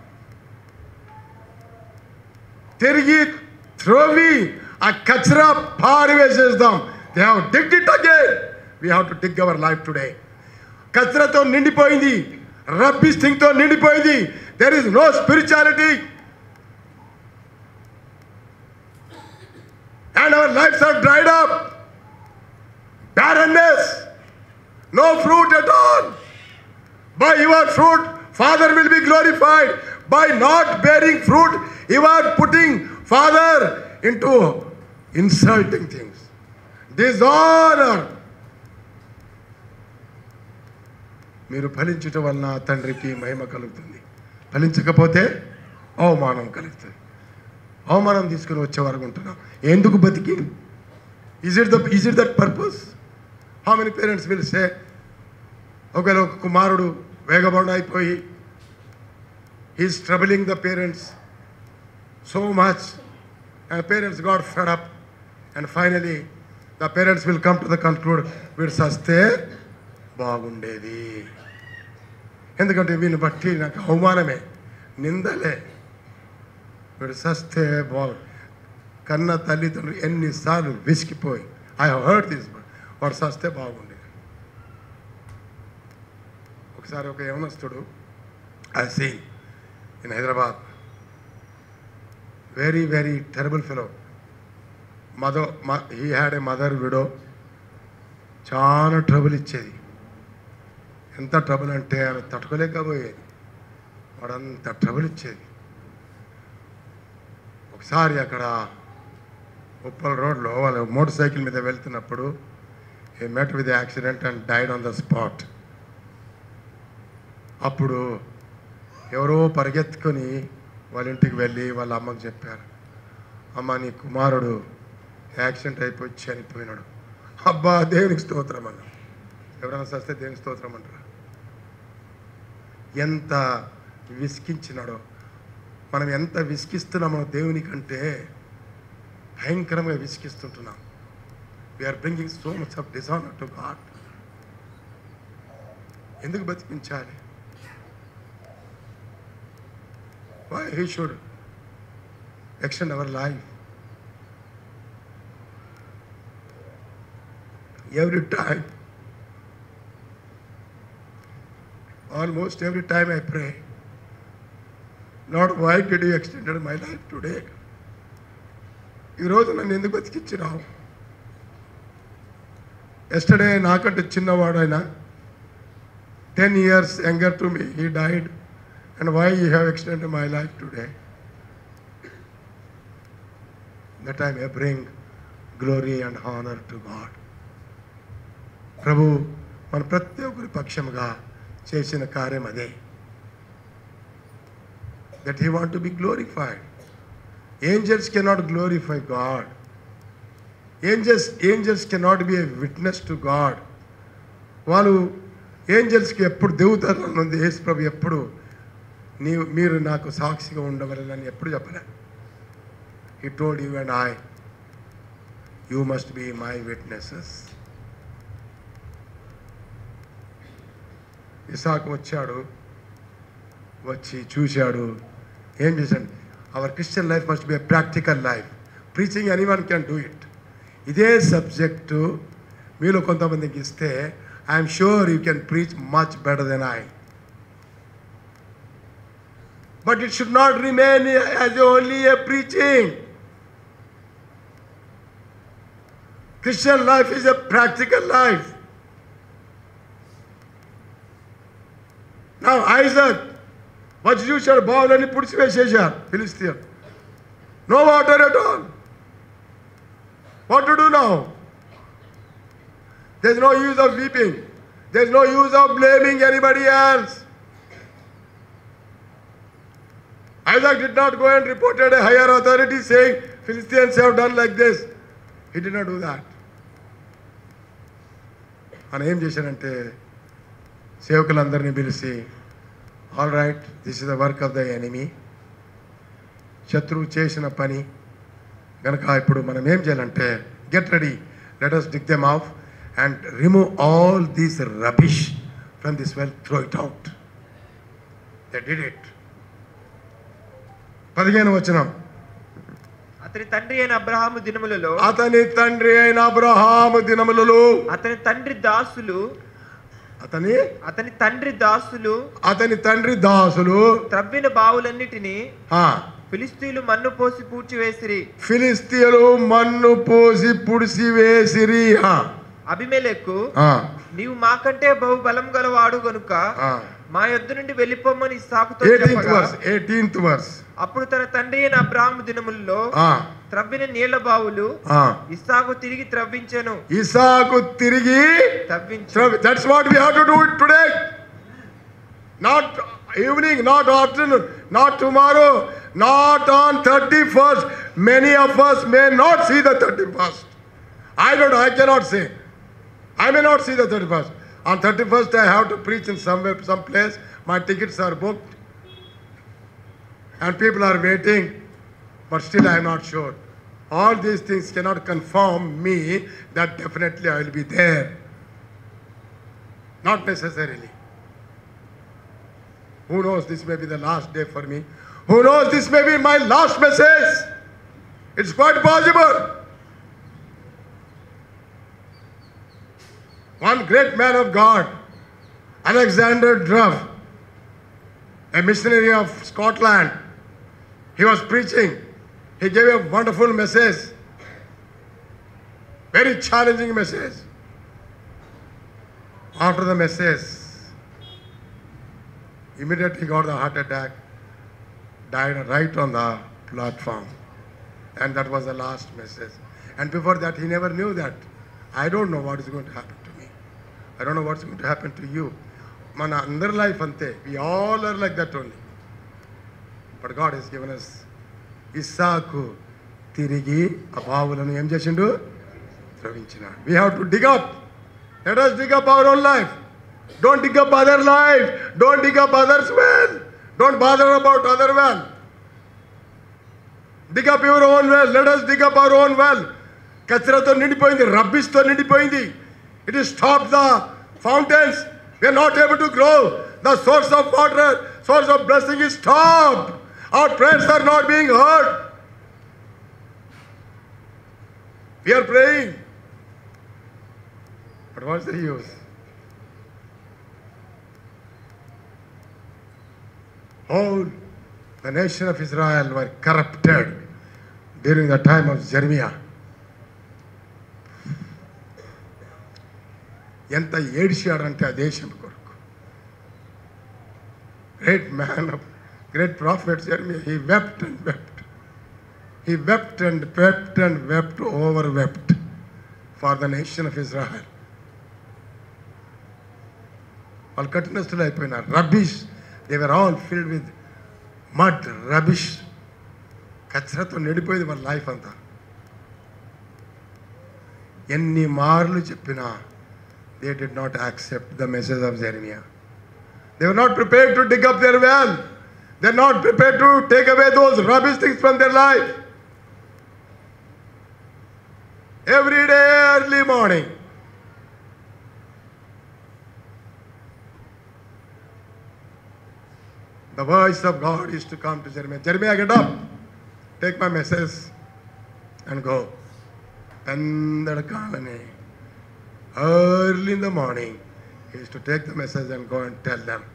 తిరిగి త్రోవి ఆ కచరా పారివేసేద్దాం. They have digged it again. We have to dig our life today. కచరాతో నిండిపోయింది, రబ్బిష్ థింగ్తో నిండిపోయింది. There is no spirituality and our lifes are dried up. barrenness, no fruit at all. By your fruit Father will be glorified. By not bearing fruit you are putting Father into insulting things, dishonor. మీరు ఫలించటం వలన తండ్రికి మహిమ కలుగుతుంది, ఫలించకపోతే అవమానం కలుగుతుంది. అవమానం తీసుకుని వచ్చే వరకు ఉంటున్నాం. ఎందుకు బతికి? Is it the is it that purpose? How many parents will say, ఒకవేళ ఒక కుమారుడు వేగబడి అయిపోయి he is troubling the parents so much and parents got fed up and finally the parents will come to the conclude, వీడు సస్తే బాగుండేది. ఎందుకంటే వీని బట్టి నాకు అవమానమే, నిందలే. వీడు సస్తే బాగు. కన్న తల్లిదండ్రులు ఎన్నిసార్లు విసిగిపోయి, ఐ హావ్ హర్డ్ దిస్, వాడు సస్తే బాగుండేది. ఒకసారి ఒక యవనస్తుడు, I seen in Hyderabad, very very terrible fellow. Mother he had a mother widow. చాలా ట్రబుల్ ఇచ్చేది. ఎంత ట్రబుల్ అంటే ఆమె తట్టుకోలేకపోయేది. వాడంత ట్రబుల్ ఇచ్చేది. ఒకసారి అక్కడ ఉప్పల్ రోడ్లో వాళ్ళు మోటార్ సైకిల్ మీద వెళ్తున్నప్పుడు he met with the accident and died on the spot. అప్పుడు ఎవరో పరిగెత్తుకొని వాళ్ళ ఇంటికి వెళ్ళి వాళ్ళ అమ్మకు చెప్పారు, అమ్మ నీ కుమారుడు యాక్సిడెంట్ అయిపోయి చనిపోయినాడు. అబ్బా దేవునికి స్తోత్రం అన్న. ఎవరైనా సస్తే దేవునికి స్తోత్రం అంటారా? ఎంత విసికించినాడో. మనం ఎంత విసికిస్తున్నామో దేవుని కంటే భయంకరంగా విసికిస్తుంటున్నాం. We are bringing so much of dishonour to God. ఎందుకు బతికించాలి? Why he should extend our life? Every time, almost every time I pray, Lord, why did you extend my life today? ఈ రోజు నన్ను ఎందుకు బతికించినావు? ఎస్టర్డే నాకంటే చిన్నవాడైనా ten years younger to me, he died, and why you have extended my life today? That I may bring glory and honour to God. ప్రభు మన ప్రతి ఒక్కరి పక్షముగా చేసిన కార్యం అదే. That he want to be glorified. Angels cannot glorify God. Angels, angels cannot be a witness to God. వాళ్ళు ఏంజల్స్కి ఎప్పుడు దేవతలను ఉంది, యేసు ప్రభు ఎప్పుడు నీ మీరు నాకు సాక్షిగా ఉండవలని ఎప్పుడు చెప్పలే. He told you and I, you must be my witnesses. ఇసాకు వచ్చాడు, వచ్చి చూశాడు, ఏం చేశాడు? Our Christian life must be a practical life. Preaching anyone can do it. ఇదే సబ్జెక్టు మీలో కొంతమందికి ఇస్తే I'm sure you can preach much better than I. But it should not remain as only a preaching. Christian life is a practical life. Now Isaac వచ్చి చూశాడు, బావులన్నీ పుడిచి వేసేసారు Philistine. No water at all. What to do now? There's no use of weeping. There's no use of blaming anybody else. Isaac did not go and reported a higher authority saying, Philistines have done like this. He did not do that. ఆయన ఏం చేశారంటే సేవకులందరినీ పిలిచి, all right, this is the work of the enemy. శత్రువు చేసిన పని కనుక ఇప్పుడు మనం ఏం చేయాలంటే, get ready, let us dig them off and remove all this rubbish from this well, throw it out. They did it. పదిహేను వచనం. అతని తండ్రి అయిన అబ్రహాము దినములలో అతని తండ్రి అయిన అబ్రహాము దినములలో అతని తండ్రి దాసులు అతని అతని తండ్రి దాసులు అతని తండ్రి దాసులు త్రవ్విన బావులన్నిటిని ఫిలిస్తీయులు మన్ను పోసి పూడ్చివేసిరి. ఫిలిస్తీయులు మన్ను పోసి పుడిసి వేసిరి. అబిమెలెకు, నీవు మాకంటే బహు బలం గలవాడు గనుక మా యొద్ద నుండి వెళ్ళిపోమని ఇస్సాకుతో చెప్పగా, ఎయిటీన్త్ వర్స్, అప్పుడు తన తండ్రి అయిన అబ్రాహాము దినములలో త్రవ్విన నీళ్ల బావులు ఇస్సాకు తిరిగి త్రవ్వించెను. ఇస్సాకు తిరిగి త్రవ్వించెను. That's what we have to do it today. Not evening, not afternoon, not tomorrow, not on thirty-first. Many of us may not see the thirty-first. I don't know, I cannot say. I may not see the thirty-first. On thirty-first I have to preach in somewhere, some place. My tickets are booked. And people are waiting. But still I am not sure. All these things cannot confirm me that definitely I will be there. Not necessarily. Who knows, this may be the last day for me. Who knows, this may be my last message. It's quite possible. One great man of God, Alexander Duff, a missionary of Scotland, he was preaching. He gave a wonderful message, very challenging message. After the message, immediately got the heart attack, died right on the platform. And that was the last message. And before that, he never knew that. I don't know what is going to happen to me. I don't know what's going to happen to you. Mana andar life ante. We all are like that only. But God has given us ఇస్సాకు తిరిగి ఆ బావులను ఏం చేసిండు? త్రవించినాడు. We have to dig up. Let us dig up our own life. Don't dig up other life. Don't dig up others' well. Don't bother about other well. Dig up your own well. Let us dig up our own well. కచరతో నిండిపోయింది, రబ్బిష్తో నిండిపోయింది. It has stopped the fountains. We are not able to grow. The source of water, source of blessing is stopped. Our prayers are not being heard. We are praying. But what's the use? All the nation of Israel were corrupted during the time of Jeremiah. ఎంత ఏడ్చాడంటే ఆ దేశం కొరకు. Great man of great prophet Jeremiah, he wept and wept. He wept and wept and wept, overwept for the nation of Israel. వాళ్ళు కఠినస్తులు అయిపోయినారు. Rubbish, they were all filled with mud, rubbish. కచరతో నిండిపోయింది వాళ్ళ లైఫ్ అంతా. ఎన్ని మార్లు చెప్పినా they did not accept the message of Jeremiah. They were not prepared to dig up their well. They are not prepared to take away those rubbish things from their life. Every day, early morning, the voice of God is to come to Jeremiah. Jeremiah, get up, take my message and go. And early in the morning, he is to take the message and go and tell them.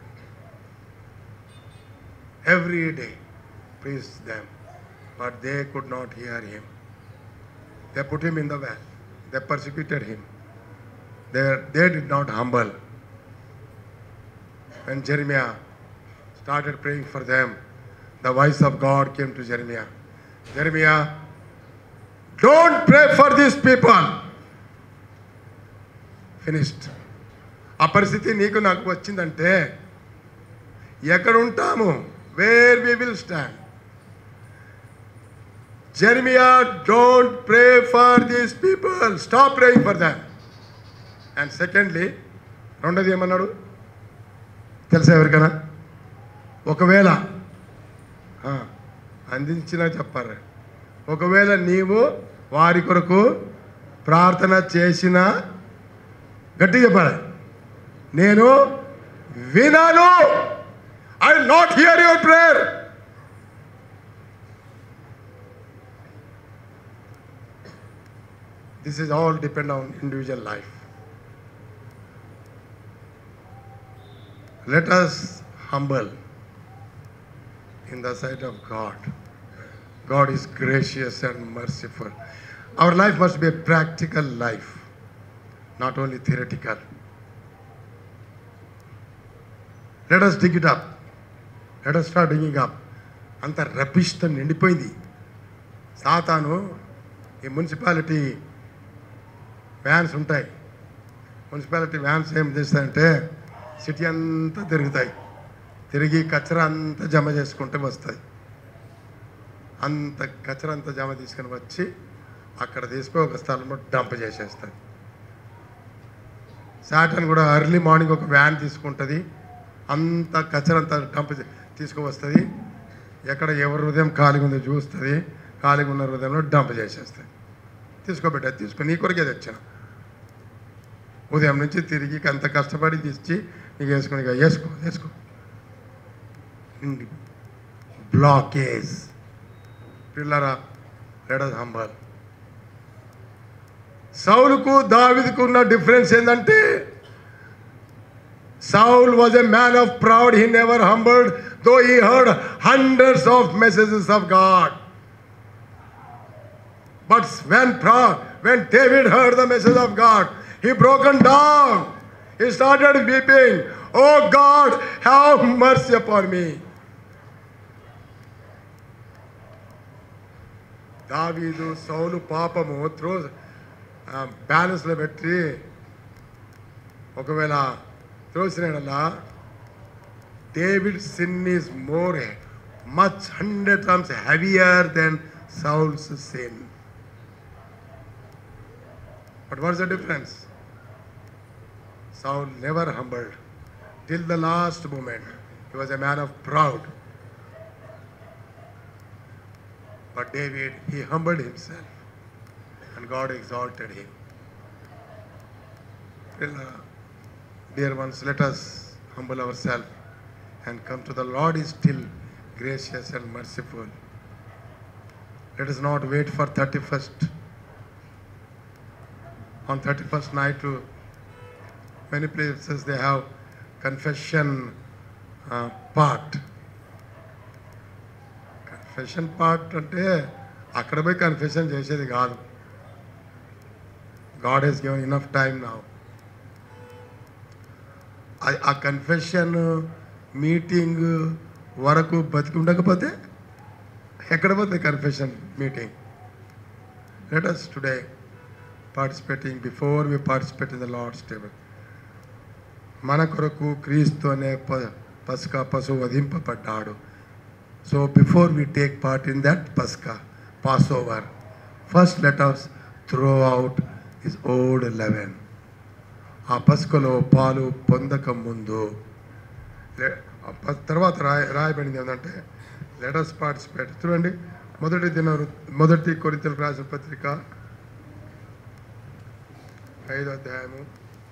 Every day, preach them. But they could not hear him. They put him in the well. They persecuted him. They, they did not humble. When Jeremiah started praying for them, the voice of God came to Jeremiah. Jeremiah, don't pray for these people. Finished. ఆ పరిస్థితి నీకు నాకు వచ్చిందంటే ఎక్కడ ఉంటాము? Where we will stand? Jeremiah, don't pray for these people. Stop praying for them. And secondly, రెండోది ఏమన్నాడు తెలుసా ఎవరికైనా? ఒకవేళ అందించినా చెప్పారు, ఒకవేళ నీవు వారి కొరకు ప్రార్థన చేసిన, గట్టి చెప్పాలి, నేను వినాను. I will not hear your prayer. This is all depend on individual life. Let us humble in the sight of God. God is gracious and merciful. Our life must be a practical life, not only theoretical. Let us dig it up. Let us start digging up. అంత రబ్బిష్తో నిండిపోయింది. సాతాను ఈ municipality vans ఉంటాయి. Municipality vans ఏం చేస్తాయంటే city అంతా తిరుగుతాయి. తిరిగి కచరా అంతా జమ చేసుకుంటూ వస్తాయి. అంత కచరా అంతా జమ తీసుకొని వచ్చి అక్కడ తీసుకొని ఒక స్థలంలో డంప్ చేసేస్తాయి. సాటర్న్ కూడా ఎర్లీ మార్నింగ్ ఒక వ్యాన్ తీసుకుంటుంది. అంత కచరా అంతా డంప్ తీసుకువస్తుంది. ఎక్కడ ఎవరి హృదయం ఖాళీగా ఉందో చూస్తుంది. ఖాళీగా ఉన్న హృదయంలో డంప్ చేసేస్తుంది. తీసుకోబెట్ట తీసుకో, నీ కొరకే తెచ్చిన. ఉదయం నుంచి తిరిగి అంత కష్టపడి తీసి నీకు వేసుకొని వేసుకో వేసుకో బ్లాకేజ్. పిల్లరా, లెట్ us humble. సౌలుకు దావీదుకు ఉన్న డిఫరెన్స్ ఏంటంటే, Saul was a man of proud. He never humbled, though he heard hundreds of messages of God. But when proud, when David heard the message of God, he broken down. He started weeping. Oh God, have mercy upon me. దావీదు సౌలు పాపము throw బ్యాలెన్స్లో పెట్టి ఒకవేళ త్రోసినలా, David sin is more much hundred times heavier than Saul's sin. But what is the difference? Saul never humbled till the last moment. He was a man of proud. But David, he humbled himself and God exalted him. Dear ones, let us humble ourselves and come to the Lord. Is still gracious and merciful. Let us not wait for thirty-first. On thirty-first night, to many places they have confession uh, part. Confession part అంటే అక్కడ పోయి confession చేసేది కాదు. God has given enough time now. ఆ confession meeting వరకు బతికి ఉండకపోతే ఎక్కడ పోతుంది confession meeting? Let us today participating before we participate in the Lord's table. మన కొరకు క్రీస్తు అనే పస్కా పశువు వధింపబడ్డాడు. So before we take part in that Pascha, Passover, first let us throw out his old leaven. ఆ పస్కలో పాలు పొందక ముందు తర్వాత రాయ రాయబడింది ఏంటంటే let us participate. చూడండి, మొదటి దిన మొదటి కొరింథీయులకు రాసిన పత్రిక ఐదో అధ్యాయము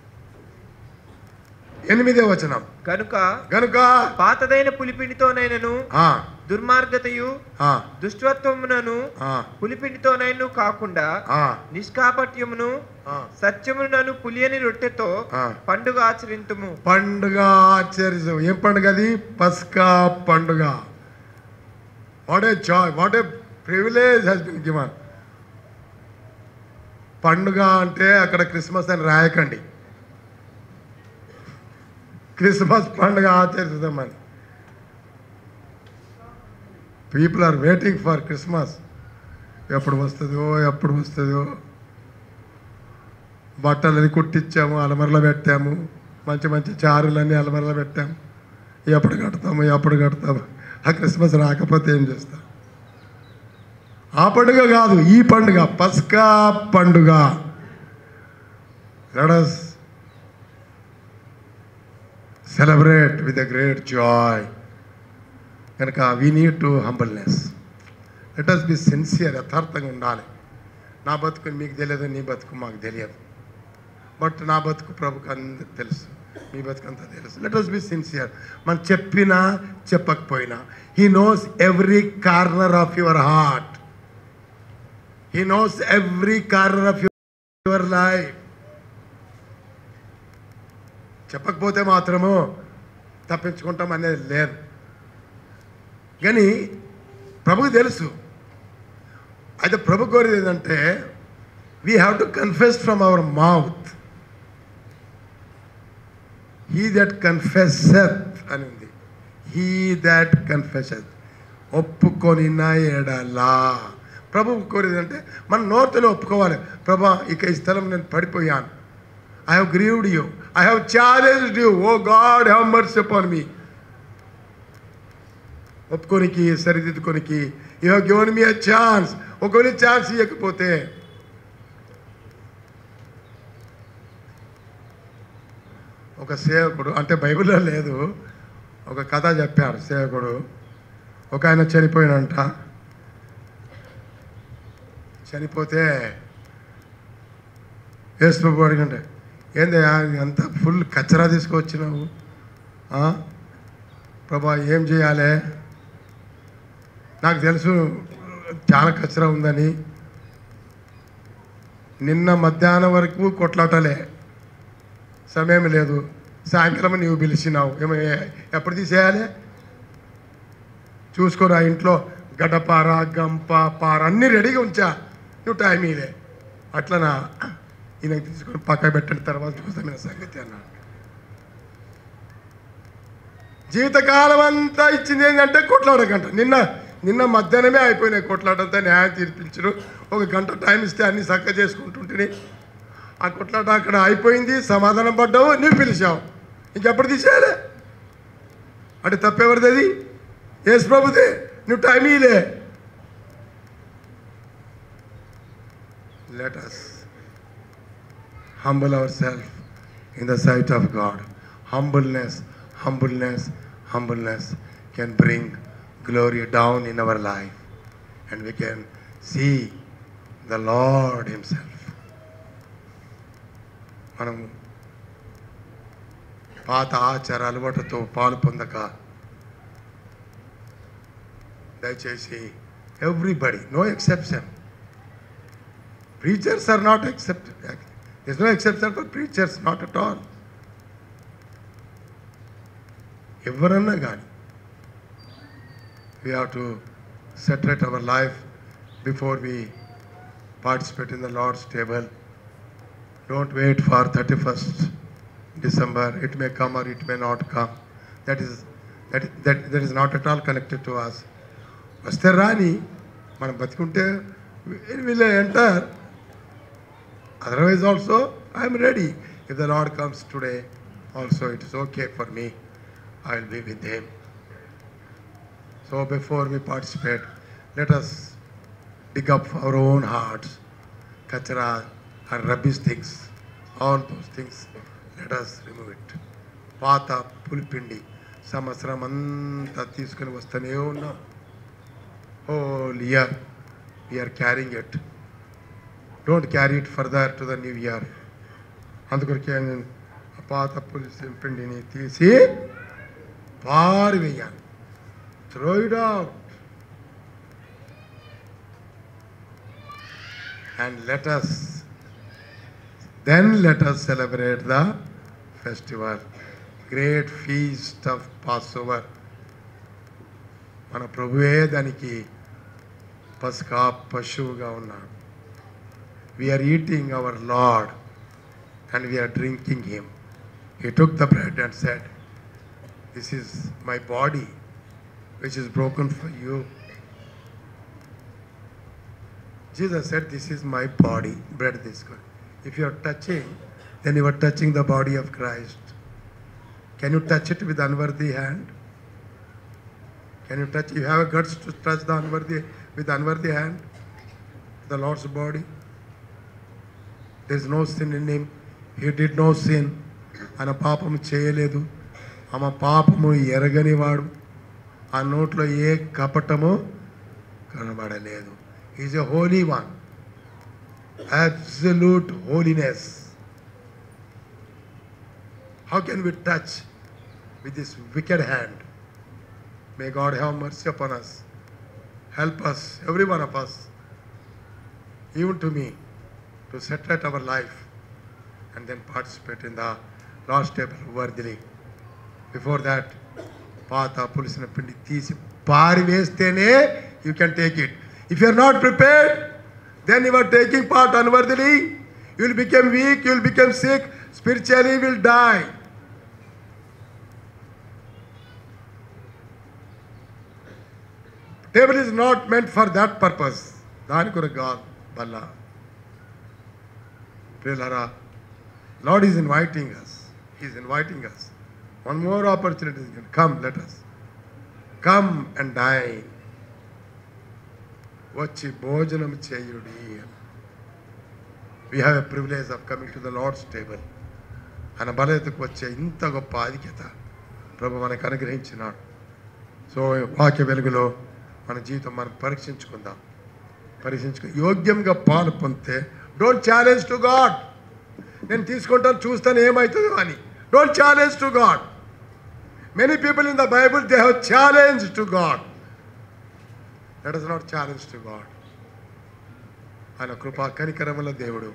ఎనిమిదో వచనం. కనుక కనుక పాతదైన పులిపిండితోనైనను దుర్మార్గతయు దుష్టత్వమునను పులిపిండితోనైను కాకుండా నిష్కాపట్యమును సత్యమునను పులియని రొట్టెతో పండుగ ఆచరింతుము. పండుగ ఆచరించు. ఏం పండుగ అది? పస్కా పండుగ. What a joy, what a privilege has been given. పండుగ అంటే అక్కడ క్రిస్మస్ అని రాయకండి. క్రిస్మస్ పండుగ ఆచరిస్తామని. People are waiting for Christmas. ఎప్పుడు వస్తుందో ఎప్పుడు వస్తుందో. బట్టలని కుట్టించాము, అలమరలో పెట్టాము, మంచి మంచి చారులన్నీ అలమరలో పెట్టాము. ఎప్పుడు కడతాము ఎప్పుడు కడతాము. ఆ క్రిస్మస్ రాకపోతే ఏం చేస్తాం? ఆ పండుగ కాదు, ఈ పండుగ, పస్కా పండుగ. Let us celebrate with a great joy. కనుక we need to humbleness. Let us be sincere, యథార్థంగా ఉండాలి. నా బతుకు మీకు తెలియదు, నీ బతుకు మాకు తెలియదు. బట్ నా బతుకు ప్రభుకు అందరికి తెలుసు, మీ బతుకు అంతా తెలుసు. Let us be sincere. మనం చెప్పినా చెప్పకపోయినా he knows every corner of your heart. He knows every corner of your life. చెప్పకపోతే మాత్రము తప్పించుకుంటాం అనేది లేదు. కానీ ప్రభుకు తెలుసు. అయితే ప్రభు కోరేది ఏంటంటే we have to confess from our mouth. He that confesseth అని ఉంది. హీ దట్ కన్ఫెసెత్, ఒప్పుకొనిన ఎడలా. ప్రభు కోరేది అంటే మన నోటితో ఒప్పుకోవాలి. ప్రభా, ఇక ఈ స్థలం నేను పడిపోయాను. I have grieved you. I have challenged you. Oh God, have mercy upon me. ఒప్పుకోనికి, సరిదిద్దుకోనికి you have given me a chance. ఒకవేళ ఛాన్స్ ఇవ్వకపోతే ఒక సేవకుడు, అంటే బైబిల్లో లేదు, ఒక కథ చెప్పారు. సేవకుడు ఒక ఆయన చనిపోయినంట. చనిపోతే యేసు ప్రభు అడిగంటే, ఏంది అంతా ఫుల్ కచరా తీసుకొచ్చినావు, ప్రభా ఏం చేయాలి? నాకు తెలుసు చాలా కచరా ఉందని. నిన్న మధ్యాహ్నం వరకు కొట్లాటలే, సమయం లేదు. సాయంకాలం నీవు పిలిచినావు, ఏమో ఎప్పుడు తీసేయాలి? చూసుకోరా, ఇంట్లో గడ్డపార, గంప, పార అన్నీ రెడీగా ఉంచా, నువ్వు టైం ఇదే. అట్లనా? ఈయనకి తీసుకొని పక్క పెట్టిన తర్వాత చూస్తామైన సంగతి అన్నాడు. జీవితకాలం అంతా ఇచ్చింది ఏంటంటే కొట్లాడకంట. నిన్న నిన్న మధ్యాహ్నమే అయిపోయినాయి కొట్లాటంతా. న్యాయం తీర్పించరు. ఒక గంట టైం ఇస్తే అన్ని చక్క చేసుకుంటుంటే ఆ కొట్లాట అక్కడ అయిపోయింది. సమాధానం పడ్డావు, నువ్వు పిలిచావు, ఇంకెప్పుడు తీసేయాలి? అంటే తప్పెవరిది? అది యేసు ప్రభుదే. నువ్వు టైం ఇలే. Let us humble ourselves in the sight of God. Humbleness, humbleness, humbleness can bring glory down in our life, and we can see the Lord himself. మనం పాత ఆచార అలవాటుతో పాలు పొందక దయచేసి everybody, no exception. Preachers are not accepted. There's no exception for preachers, not at all. ఎవరన్నా కానీ we have to separate our life before we participate in the Lord's table. Don't wait for thirty-first December. It may come or it may not come. That is that that that is not at all connected to us. వస్తే రాని, మనం బతికుంటే will enter. Otherwise also I am ready. If the Lord comes today also, it is okay for me. I will be with him. So before we participate, let us dig up our own hearts, kachara and rubbish things, all those things, let us remove it. Paata pulpindi samvasaram anta తీసుకొని వస్తూనే ఉన్నాం. Whole year we are carrying it. Don't carry it further to the new year. అందుకొరకే నేను పాత పులిపిండిని తీసి పారివేయాలి. Throw it out. And let us, then let us celebrate the festival, great feast of Passover. మన ప్రభువే దానికి పస్కా పశువుగా ఉన్నాడు. We are eating our Lord and we are drinking him. He took the bread and said, this is my body which is broken for you. Jesus said, this is my body, bread this good. If you are touching, then you are touching the body of Christ. Can you touch it with unworthy hand? Can you touch, you have a guts to touch the unworthy, with unworthy hand, the Lord's body? There is no sin in him. He did no sin. ఆయన పాపము చేయలేదు. ఆమె పాపము ఎరగనివాడు. ఆ నోట్లో ఏ కపటము కనబడలేదు. He is a holy one. Absolute holiness. How can we touch with this wicked hand? May God have mercy upon us. Help us, every one of us, even to me, to set right our life and then participate in the Lord's table worthily. Before that, పాత పులిసిన పిండి తీసి పారివేస్తేనే you can take it. If you are not prepared, then you are taking part unworthily. You will become weak, you will become sick, spiritually you will die. Table is not meant for that purpose. దాని కొరకు కాదు బల్ల. ప్రియులారా, Lord is inviting us. He is inviting us. One more opportunity. Come, let us. Come and dine. వచ్చి భోజనం చేయుడి. We have a privilege of coming to the Lord's table. ఆయన బలయతకు వచ్చే ఇంత గొప్ప ఆధిక్యత ప్రభు మనకు అనుగ్రహించినాడు. సో వాక్య వెలుగులో మన జీవితం మనం పరీక్షించుకుందాం. పరీక్షించుకు యోగ్యంగా పాలు పొందితే డోంట్ ఛాలెంజ్ టు గాడ్. నేను తీసుకుంటాను చూస్తాను ఏమవుతుందో అని. Don't challenge to God. Many people in the Bible they have challenge to God. That is not challenge to God. ఆయన కృపా కనికరముల దేవుడు.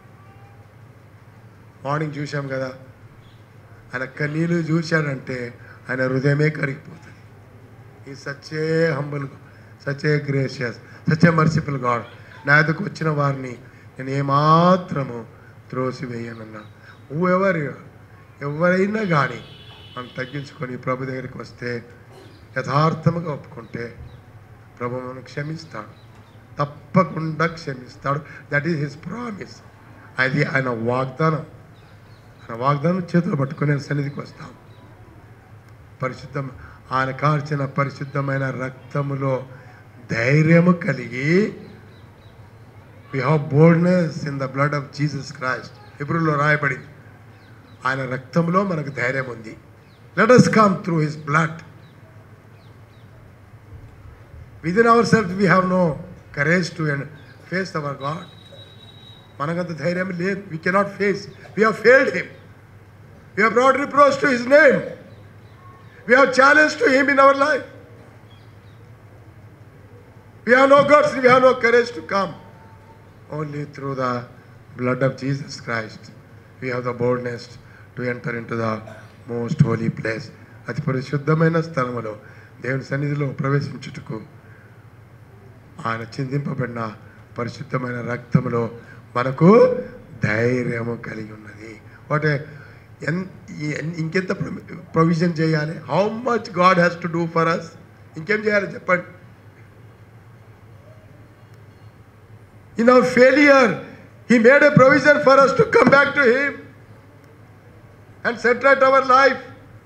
మార్నింగ్ చూసాం కదా, ఆయన కన్నీళ్ళు చూశాడంటే ఆయన హృదయమే కరిగిపోతుంది. ఈ such a humble, such a gracious, such a merciful God. నా ఎదుకు వచ్చిన వారిని నేను ఏమాత్రము త్రోసివేయనన్నా. ఎవరు ఎవరైనా కానీ మనం తగ్గించుకొని ప్రభు దగ్గరికి వస్తే యథార్థముగా ఒప్పుకుంటే ప్రభు మనం క్షమిస్తాడు, తప్పకుండా క్షమిస్తాడు. That is his promise. అది ఆయన వాగ్దానం. ఆయన వాగ్దానం చేతులు పట్టుకుని సన్నిధికి వస్తాం. పరిశుద్ధం ఆయన కార్చిన పరిశుద్ధమైన రక్తములో ధైర్యము కలిగి, we have boldness in the blood of Jesus Christ. హెబ్రీలో రాయబడింది, ఆయన రక్తంలో మనకు ధైర్యం ఉంది. Let us come through his blood. Within ourselves we have no courage to face our God. మనకంత ధైర్యం లేదు. We cannot face. We have failed him. We have brought reproach to his name. We have challenged to him in our life. We have no guts, we have no courage to come. Only through the blood of Jesus Christ we have the boldness to enter into the most holy place. అతి పరిశుద్ధమైన స్థలములో దేవుని సన్నిధిలో ప్రవేశించుటకు ఆయన చిందింపబడిన పరిశుద్ధమైన రక్తములో మనకు ధైర్యము కలిగి ఉన్నది. వాటే ఇంకెంత ప్రొవిజన్ చేయాలి? How much God has to do for us. ఇంకేం చేయాలి చెప్పండి? In our failure, he made a provision for us to come back to him and set right our life.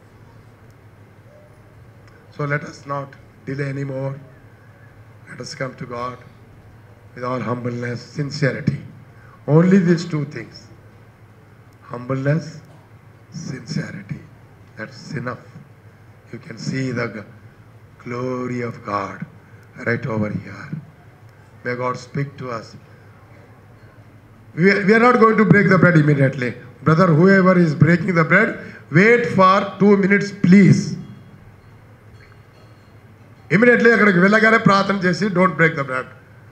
So let us not delay anymore. Let us come to God with all humbleness, sincerity. Only these two things. Humbleness, sincerity. That's enough. You can see the glory of God right over here. May God speak to us. We are, we are not going to break the bread immediately. Brother, whoever is breaking the bread, wait for two minutes, please. Immediately, అక్కడికి వెళ్ళగానే ప్రార్థన చేసి don't break the bread.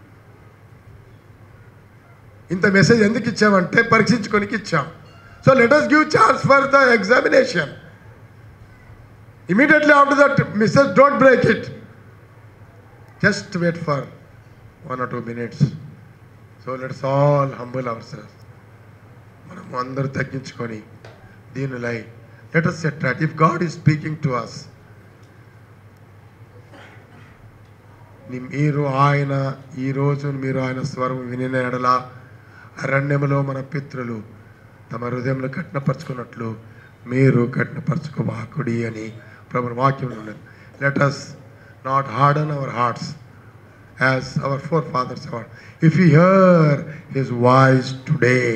ఇంత message ఎందుకు ఇచ్చామంటే పరీక్షించుకోనికి ఇచ్చాం. So let us give chance for the examination. Immediately after that message, don't break it. Just wait for one or two minutes. So let's all humble ourselves. మనం అందరూ తగ్గించుకొని దీనిలై let us set right. If God is speaking to us, మీరు ఆయన ఈరోజు మీరు ఆయన స్వరం వినిన ఎడల అరణ్యములో మన పితృలు తమ హృదయంలో కఠినపరుచుకున్నట్లు మీరు కఠినపరచుకోవాకుడి అని ప్రభుని వాక్యం ఉన్నది. Let us not harden our hearts as our forefathers have. If we hear his voice today,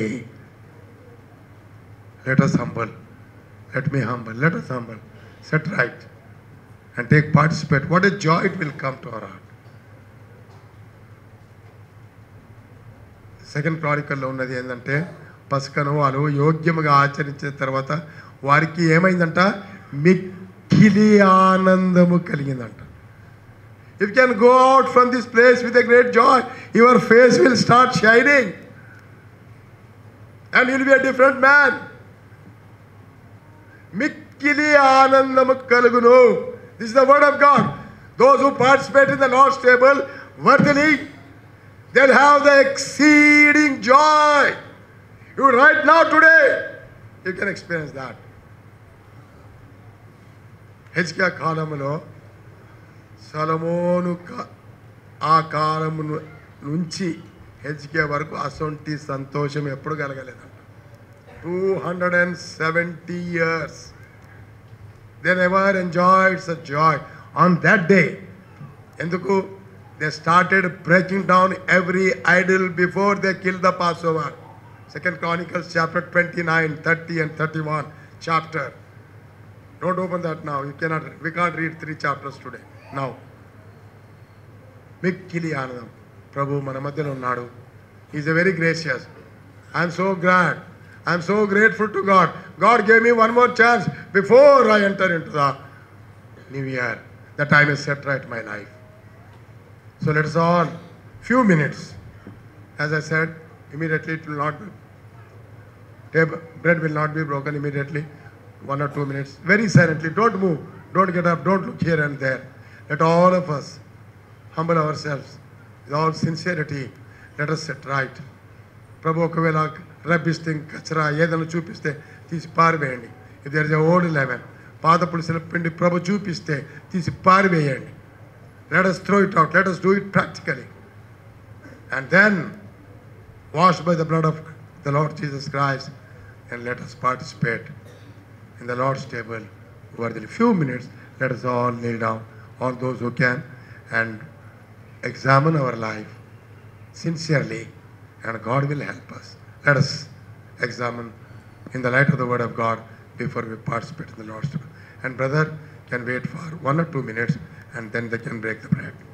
let us humble. Let me humble. Let us humble. Set right and take participate. What a joy it will come to our heart. Second క్రానికల్లో ఉన్నది ఏంటంటే పస్కను వాళ్ళు యోగ్యముగా ఆచరించిన తర్వాత వారికి ఏమైందంట, మిక్కిలి ఆనందము కలిగిందంట. If you can go out from this place with a great joy, your face will start shining and you will be a different man. మిక్కిలి ఆనందము కలుగును. This is the word of God. Those who participate in the Lord's table worthily, they'll have the exceeding joy. You right now today, you can experience that. హెజ్కియా కాలములో సొలొమోను ఆ కాలము నుంచి హెజ్కియా వరకు అసొంటి సంతోషం ఎప్పుడు కలగలేదంట. Two hundred and seventy years they never enjoyed such joy on that day. ఎందుకు? They started breaking down every idol before they kill the passover. Second Chronicles chapter twenty nine thirty and thirty one chapter. Don't open that now. You cannot, we can't read three chapters today. Now. మిక్కిలి ఆనందం. ప్రభు మన మధ్యలో ఉన్నాడు. He is a very gracious. I am so glad. I am so grateful to God. God gave me one more chance before I enter into the new year, that I may set right my life. So let us all, few minutes, as I said, immediately it will not be, table, bread will not be broken immediately. One or two minutes, very silently, don't move, don't get up, don't look here and there. Let all of us humble ourselves with all sincerity. Let us set right. ప్రభు ఒకవేళ రబ్బిస్తే కచరా ఏదైనా చూపిస్తే తీసి పారివేయండి. If there is a old leaven, పాత పులుసుల పిండి ప్రభు చూపిస్తే తీసి పారివేయండి. Let us throw it out, let us do it practically. And then, washed by the blood of the Lord Jesus Christ, and let us participate in the Lord's table over the few minutes. Let us all kneel down, all those who can, and examine our life sincerely, and God will help us. Let us examine in the light of the word of God before we participate in the Lord's table. And brother can wait for one or two minutes, and then they can break the bread.